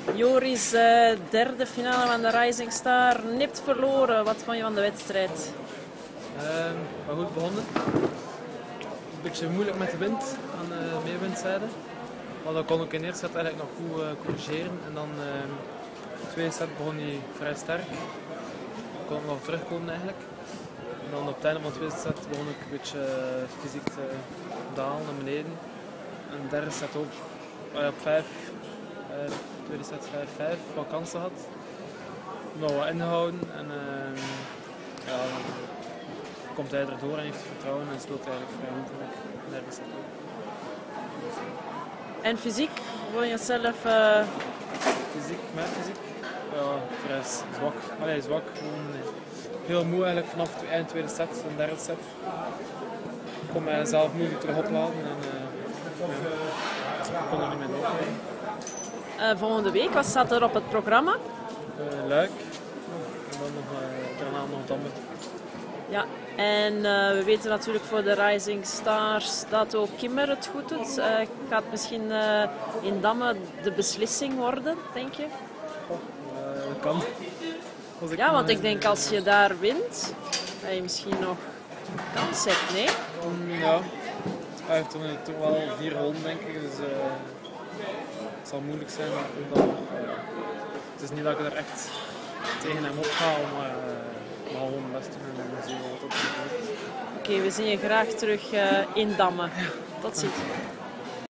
Joris, derde finale van de Rising Star, nipt verloren. Wat vond je van de wedstrijd? Maar goed begonnen. Een beetje moeilijk met de wind aan de meewindzijde. Maar dan kon ik in de eerste set eigenlijk nog goed corrigeren. En dan de tweede set begon hij vrij sterk. Ik kon nog terugkomen eigenlijk. En dan op het einde van de tweede set begon ik een beetje fysiek te dalen naar beneden. En de derde set ook op 5. Tweede set 5-5, wat kansen had. Nog wat ingehouden en ja, dan komt hij erdoor en heeft vertrouwen en speelt eigenlijk vrij goed in de derde set ook. En fysiek, vond je zelf? Fysiek, met fysiek? Ja, vrij zwak. Allee, zwak, gewoon heel moe eigenlijk vanaf de eind tweede set en derde set. Ik kon mijzelf moeilijk terug opladen en ik kon er niet meer door. Volgende week, wat staat er op het programma? Luik en dan nog daarna nog Damme. Ja, en we weten natuurlijk voor de Rising Stars dat ook Kimmer het goed doet. Gaat misschien in Damme de beslissing worden, denk je? Dat kan. Ja, want ik denk als je daar wint, dat je misschien nog kans hebt, nee? Ja, hij heeft toch wel 4 ronden denk ik, dus het zal moeilijk zijn. Het is niet dat ik er echt tegen hem ophaal, maar gewoon het best doen en dan zien we wat op de Oké, we zien je graag terug in Damme. Tot ziens.